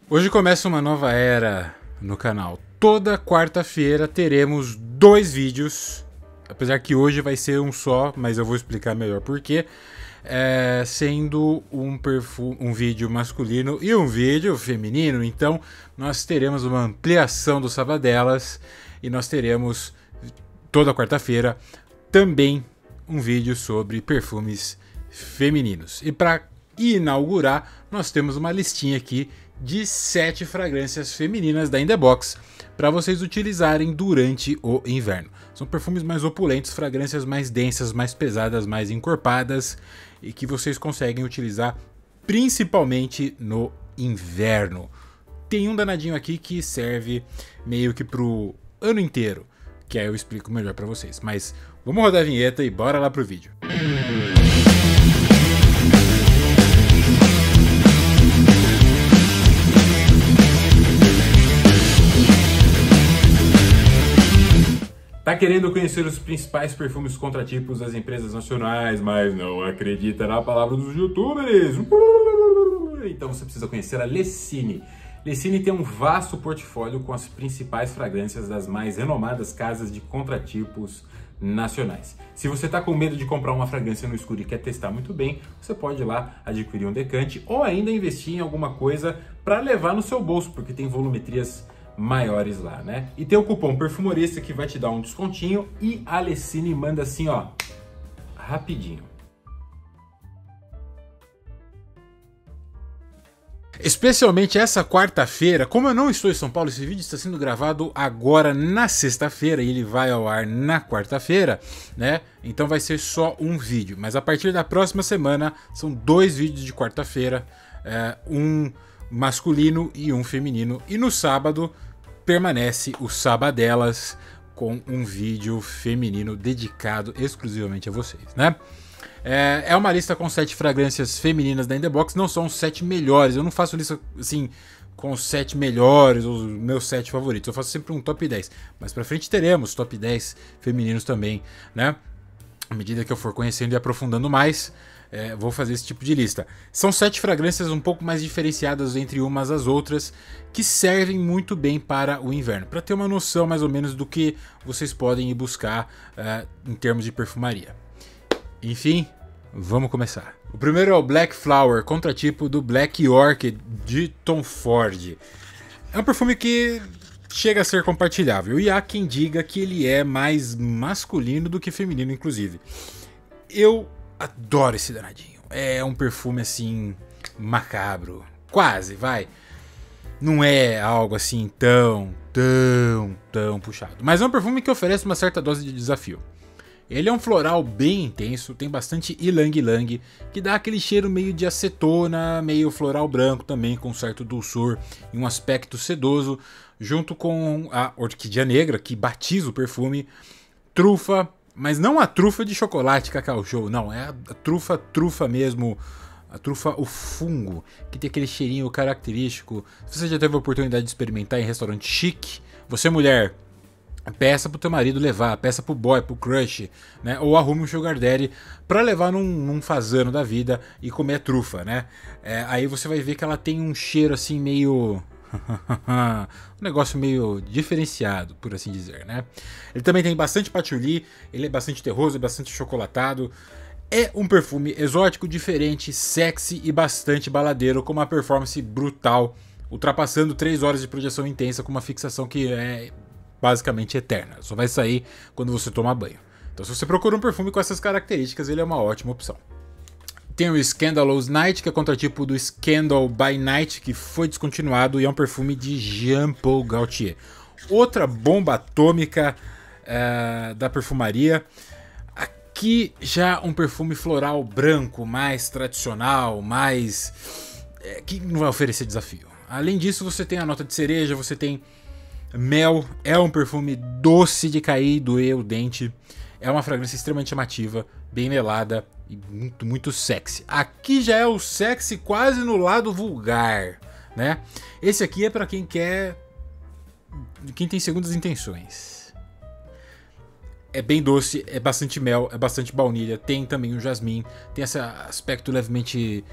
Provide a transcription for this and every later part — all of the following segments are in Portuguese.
Hoje começa uma nova era no canal. Toda quarta-feira teremos 2 vídeos, apesar que hoje vai ser um só, mas eu vou explicar melhor por quê. Sendo um vídeo masculino e um vídeo feminino, então nós teremos uma ampliação do Sabadelas e nós teremos toda quarta-feira também um vídeo sobre perfumes femininos. E para inaugurar, nós temos uma listinha aqui de 7 fragrâncias femininas da In The Box para vocês utilizarem durante o inverno. São perfumes mais opulentos, fragrâncias mais densas, mais pesadas, mais encorpadas e que vocês conseguem utilizar principalmente no inverno. Tem um danadinho aqui que serve meio que pro ano inteiro, que aí eu explico melhor para vocês. Mas vamos rodar a vinheta e bora lá pro vídeo. Tá querendo conhecer os principais perfumes contratipos das empresas nacionais, mas não acredita na palavra dos youtubers? Então você precisa conhecer a Lessine. Lessine tem um vasto portfólio com as principais fragrâncias das mais renomadas casas de contratipos nacionais. Se você tá com medo de comprar uma fragrância no escuro e quer testar muito bem, você pode ir lá adquirir um decante ou ainda investir em alguma coisa para levar no seu bolso, porque tem volumetrias maiores lá, né? E tem o cupom Perfumorista que vai te dar um descontinho e a Lessine manda assim, ó, rapidinho. Especialmente essa quarta-feira, como eu não estou em São Paulo, esse vídeo está sendo gravado agora na sexta-feira e ele vai ao ar na quarta-feira, né? Então vai ser só um vídeo, mas a partir da próxima semana são 2 vídeos de quarta-feira, um masculino e um feminino, e no sábado permanece o Sabadelas com um vídeo feminino dedicado exclusivamente a vocês, né? É uma lista com 7 fragrâncias femininas da In The Box, não são os 7 melhores, eu não faço lista assim com os 7 melhores, os meus 7 favoritos, eu faço sempre um top 10, mas pra frente teremos top 10 femininos também, né? À medida que eu for conhecendo e aprofundando mais, vou fazer esse tipo de lista. São 7 fragrâncias um pouco mais diferenciadas entre umas às outras, que servem muito bem para o inverno, para ter uma noção mais ou menos do que vocês podem ir buscar em termos de perfumaria. Enfim, vamos começar. O primeiro é o Black Flower, contratipo do Black Orchid de Tom Ford. É um perfume que chega a ser compartilhável, e há quem diga que ele é mais masculino do que feminino, inclusive. Eu adoro esse danadinho. É um perfume assim macabro, quase, vai. Não é algo assim tão puxado, mas é um perfume que oferece uma certa dose de desafio. Ele é um floral bem intenso, tem bastante ylang-ylang, que dá aquele cheiro meio de acetona, meio floral branco também, com certo dulçor e um aspecto sedoso, junto com a orquídea negra, que batiza o perfume, trufa, mas não a trufa de chocolate Cacau Show, não, é a trufa mesmo, a trufa, o fungo, que tem aquele cheirinho característico. Se você já teve a oportunidade de experimentar em restaurante chique, você mulher, peça pro teu marido levar, peça pro boy, pro crush, né? Ou arrume um sugar daddy pra levar num fazano da vida e comer a trufa, né? Aí você vai ver que ela tem um cheiro assim meio... um negócio meio diferenciado, por assim dizer, né? Ele também tem bastante patchouli, ele é bastante terroso, é bastante chocolatado. É um perfume exótico, diferente, sexy e bastante baladeiro, com uma performance brutal, ultrapassando 3 horas de projeção intensa com uma fixação que é basicamente eterna. Só vai sair quando você tomar banho. Então se você procura um perfume com essas características, ele é uma ótima opção. Tem o Scandalous Night, que é contratipo do Scandal by Night, que foi descontinuado e é um perfume de Jean Paul Gaultier. Outra bomba atômica da perfumaria. Aqui já um perfume floral branco, mais tradicional, mais... que não vai oferecer desafio. Além disso, você tem a nota de cereja, você tem mel, é um perfume doce de cair e doer o dente. É uma fragrância extremamente chamativa, bem melada e muito sexy. Aqui já é o sexy quase no lado vulgar, né? Esse aqui é para quem quem tem segundas intenções. É bem doce, é bastante mel, é bastante baunilha, tem também o jasmim, tem esse aspecto levemente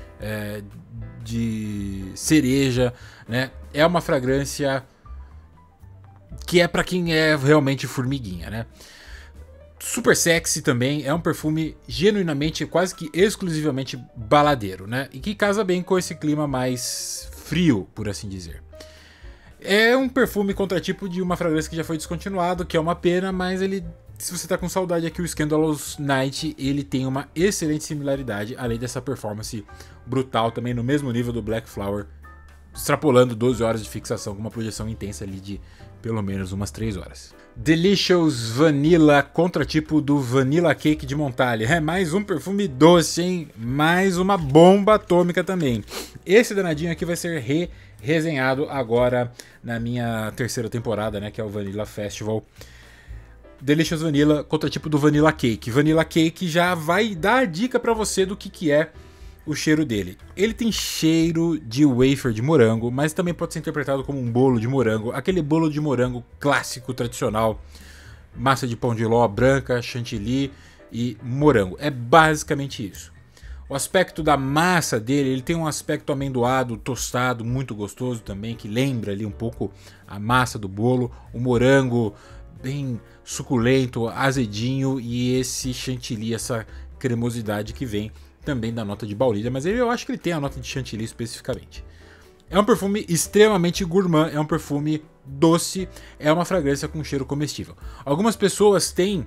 de cereja, né? É uma fragrância que é para quem é realmente formiguinha, né? Super sexy também, é um perfume genuinamente, quase que exclusivamente baladeiro, né? E que casa bem com esse clima mais frio, por assim dizer. É um perfume contratipo de uma fragrância que já foi descontinuado, que é uma pena, mas ele, se você tá com saudade aqui, o Scandalous Night, ele tem uma excelente similaridade, além dessa performance brutal também no mesmo nível do Black Flower, extrapolando 12 horas de fixação com uma projeção intensa ali de pelo menos umas 3 horas. Delicious Vanilla, contratipo do Vanilla Cake de Montalia. É mais um perfume doce, hein? Mais uma bomba atômica também. Esse danadinho aqui vai ser resenhado agora na minha terceira temporada, né? Que é o Vanilla Festival. Delicious Vanilla, contratipo do Vanilla Cake. Vanilla Cake já vai dar a dica pra você do que é o cheiro dele. Ele tem cheiro de wafer de morango, mas também pode ser interpretado como um bolo de morango. Aquele bolo de morango clássico, tradicional. Massa de pão de ló branca, chantilly e morango. É basicamente isso. O aspecto da massa dele, ele tem um aspecto amendoado, tostado, muito gostoso também, que lembra ali um pouco a massa do bolo. O morango bem suculento, azedinho e esse chantilly, essa cremosidade que vem também da nota de baunilha, mas eu acho que ele tem a nota de chantilly especificamente. É um perfume extremamente gourmand, é um perfume doce, é uma fragrância com cheiro comestível. Algumas pessoas têm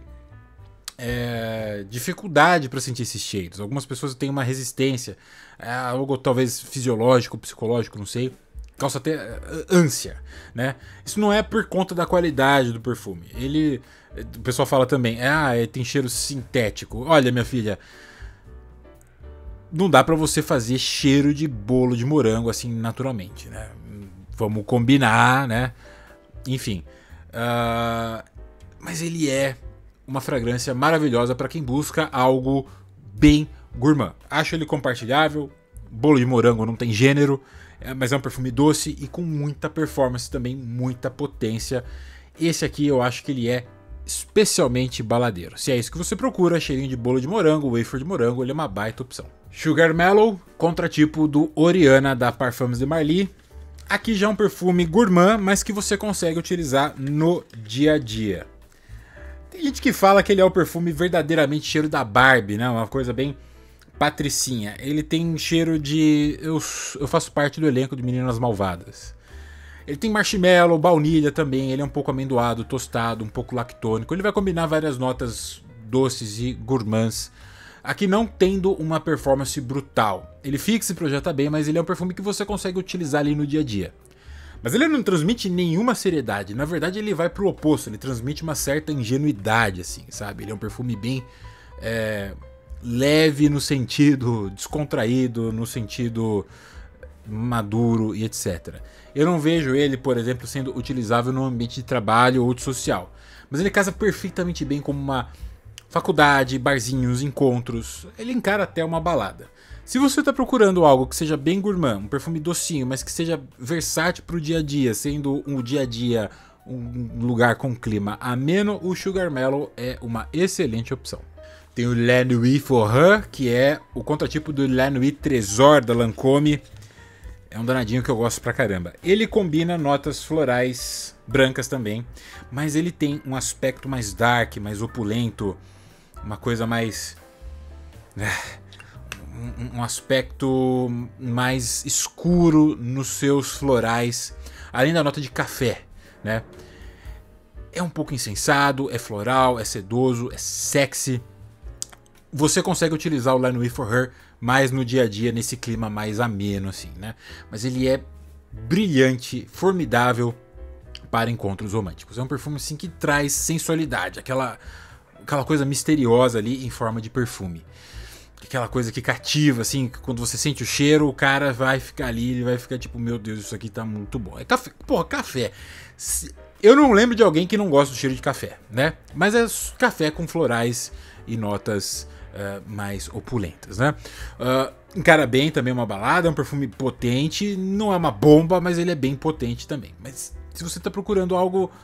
dificuldade para sentir esses cheiros, algumas pessoas têm uma resistência, algo talvez fisiológico, psicológico, não sei, causa até ânsia, né? Isso não é por conta da qualidade do perfume. O pessoal fala também, tem cheiro sintético. Olha, minha filha, não dá pra você fazer cheiro de bolo de morango assim naturalmente, né? Vamos combinar, né? Enfim. Mas ele é uma fragrância maravilhosa para quem busca algo bem gourmand. Acho ele compartilhável. Bolo de morango não tem gênero, mas é um perfume doce e com muita performance também, muita potência. Esse aqui eu acho que ele é especialmente baladeiro. Se é isso que você procura, cheirinho de bolo de morango, wafer de morango, ele é uma baita opção. Sugar Mellow, contratipo do Oriana da Parfums de Marly. Aqui já é um perfume gourmand, mas que você consegue utilizar no dia a dia. Tem gente que fala que ele é o perfume verdadeiramente cheiro da Barbie, né? Uma coisa bem patricinha. Ele tem cheiro de... Eu faço parte do elenco de Meninas Malvadas. Ele tem marshmallow, baunilha também, ele é um pouco amendoado, tostado, um pouco lactônico. Ele vai combinar várias notas doces e gourmands. Aqui não tendo uma performance brutal. Ele fixa e projeta bem, mas ele é um perfume que você consegue utilizar ali no dia a dia. Mas ele não transmite nenhuma seriedade. Na verdade, ele vai pro oposto. Ele transmite uma certa ingenuidade, assim, sabe? Ele é um perfume bem leve no sentido descontraído, no sentido maduro e etc. Eu não vejo ele, por exemplo, sendo utilizável no ambiente de trabalho ou de social. Mas ele casa perfeitamente bem como uma faculdade, barzinhos, encontros. Ele encara até uma balada. Se você está procurando algo que seja bem gourmand, um perfume docinho, mas que seja versátil para o dia a dia, sendo um dia a dia um lugar com clima ameno, o Sugar Mellow é uma excelente opção. Tem o La Nuit for Her, que é o contratipo do La Nuit Trésor da Lancôme. É um danadinho que eu gosto pra caramba. Ele combina notas florais brancas também, mas ele tem um aspecto mais dark, mais opulento, uma coisa mais... um aspecto mais escuro nos seus florais, além da nota de café, né? É um pouco insensado, é floral, é sedoso, é sexy. Você consegue utilizar o La Nuit for Her mais no dia a dia, nesse clima mais ameno, assim, né? Mas ele é brilhante, formidável para encontros românticos. É um perfume, assim, que traz sensualidade, aquela coisa misteriosa ali em forma de perfume. Aquela coisa que cativa, assim, que quando você sente o cheiro, o cara vai ficar ali, ele vai ficar tipo, meu Deus, isso aqui tá muito bom. É café, porra, café. Eu não lembro de alguém que não gosta do cheiro de café, né? Mas é café com florais e notas mais opulentas, né? Encara bem também uma balada, é um perfume potente, não é uma bomba, mas ele é bem potente também. Mas se você tá procurando algo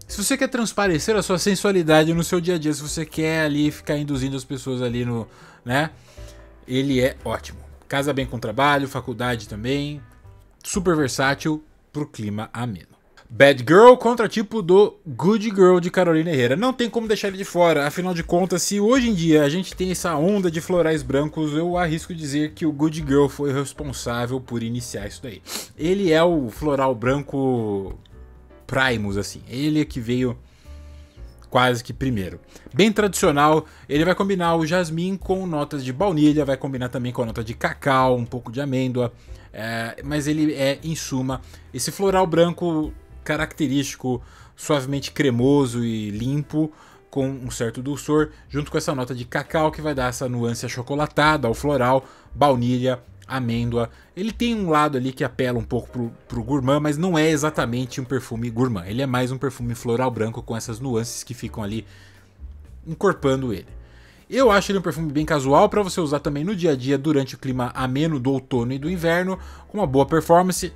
Se você quer transparecer a sua sensualidade no seu dia a dia, se você quer ali ficar induzindo as pessoas ali no, né? Ele é ótimo. Casa bem com o trabalho, faculdade também. Super versátil pro clima ameno. Bad Girl, contratipo do Good Girl de Carolina Herrera. Não tem como deixar ele de fora, afinal de contas, se hoje em dia a gente tem essa onda de florais brancos, eu arrisco dizer que o Good Girl foi responsável por iniciar isso daí. Ele é o floral branco Primus, assim. Ele é que veio quase que primeiro. Bem tradicional, ele vai combinar o jasmim com notas de baunilha, vai combinar também com a nota de cacau, um pouco de amêndoa, mas ele é, em suma, esse floral branco característico, suavemente cremoso e limpo, com um certo dulçor, junto com essa nota de cacau que vai dar essa nuance achocolatada ao floral, baunilha, amêndoa. Ele tem um lado ali que apela um pouco pro gourmand, mas não é exatamente um perfume gourmand. Ele é mais um perfume floral branco com essas nuances que ficam ali encorpando ele. Eu acho ele um perfume bem casual para você usar também no dia a dia durante o clima ameno do outono e do inverno, com uma boa performance,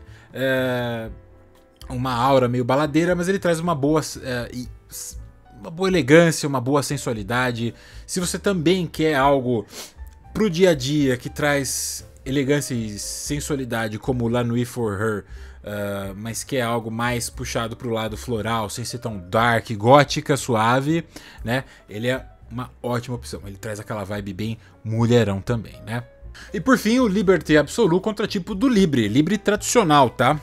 uma aura meio baladeira, mas ele traz uma boa elegância, uma boa sensualidade. Se você também quer algo pro dia a dia que traz elegância e sensualidade, como La Nuit for Her, mas que é algo mais puxado pro lado floral, sem ser tão dark, gótica, suave, né? Ele é uma ótima opção. Ele traz aquela vibe bem mulherão também, né? E por fim, o Liberté Absolu, contratipo do Libre. Libre tradicional, tá?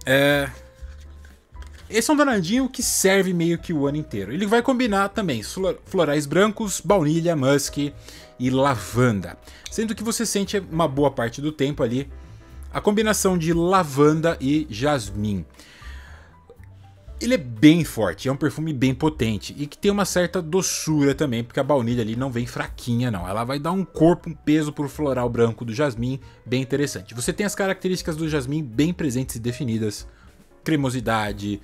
Esse é um danadinho que serve meio que o ano inteiro. Ele vai combinar também florais brancos, baunilha, musk e lavanda. Sendo que você sente uma boa parte do tempo ali a combinação de lavanda e jasmim. Ele é bem forte, é um perfume bem potente e que tem uma certa doçura também, porque a baunilha ali não vem fraquinha não. Ela vai dar um corpo, um peso pro floral branco do jasmim bem interessante. Você tem as características do jasmim bem presentes e definidas. Cremosidade,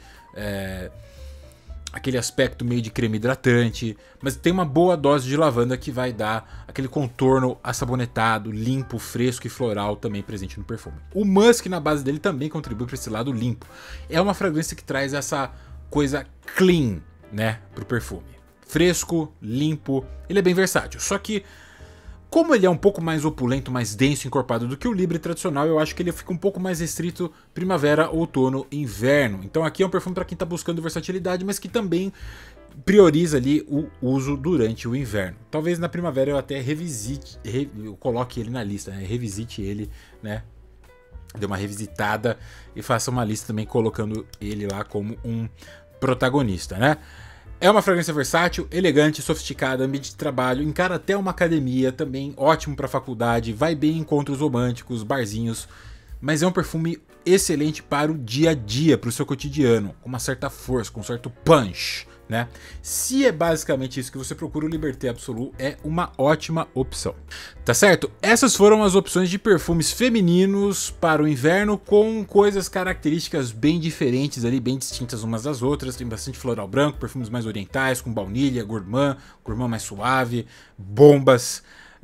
aquele aspecto meio de creme hidratante, mas tem uma boa dose de lavanda que vai dar aquele contorno assabonetado, limpo, fresco e floral também presente no perfume. O musk na base dele também contribui para esse lado limpo. É uma fragrância que traz essa coisa clean, né, pro perfume. Fresco, limpo, ele é bem versátil. Só que como ele é um pouco mais opulento, mais denso e encorpado do que o Libre tradicional, eu acho que ele fica um pouco mais restrito primavera, outono e inverno. Então aqui é um perfume para quem está buscando versatilidade, mas que também prioriza ali o uso durante o inverno. Talvez na primavera eu até eu coloque ele na lista, né? Revisite ele, né? Dê uma revisitada e faça uma lista também colocando ele lá como um protagonista, né? É uma fragrância versátil, elegante, sofisticada, ambiente de trabalho, encara até uma academia, também ótimo para faculdade, vai bem em encontros românticos, barzinhos, mas é um perfume excelente para o dia a dia, para o seu cotidiano, com uma certa força, com um certo punch, né? Se é basicamente isso que você procura, o Liberté Absolu é uma ótima opção. Tá certo? Essas foram as opções de perfumes femininos para o inverno, com coisas características bem diferentes ali, bem distintas umas das outras. Tem bastante floral branco, perfumes mais orientais, com baunilha, gourmand mais suave, bombas,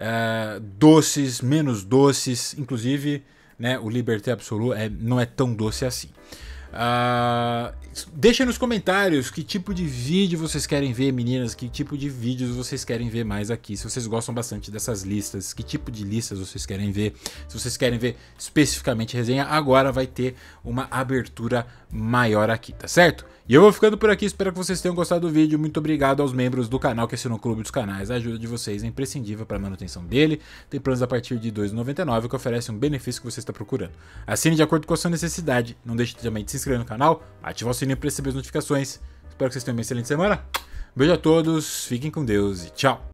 doces, menos doces, inclusive, né, o Liberté Absolu não é tão doce assim. Deixa nos comentários que tipo de vídeo vocês querem ver, meninas, que tipo de vídeos vocês querem ver mais aqui, se vocês gostam bastante dessas listas, que tipo de listas vocês querem ver, se vocês querem ver especificamente resenha, agora vai ter uma abertura maior aqui, tá certo? E eu vou ficando por aqui, espero que vocês tenham gostado do vídeo, muito obrigado aos membros do canal que assinam o Clube dos Canais, a ajuda de vocês é imprescindível para a manutenção dele, tem planos a partir de R$ 2,99 que oferecem um benefício que você está procurando. Assine de acordo com a sua necessidade, não deixe também de se inscrever no canal, ativar o sininho para receber as notificações, espero que vocês tenham uma excelente semana, beijo a todos, fiquem com Deus e tchau!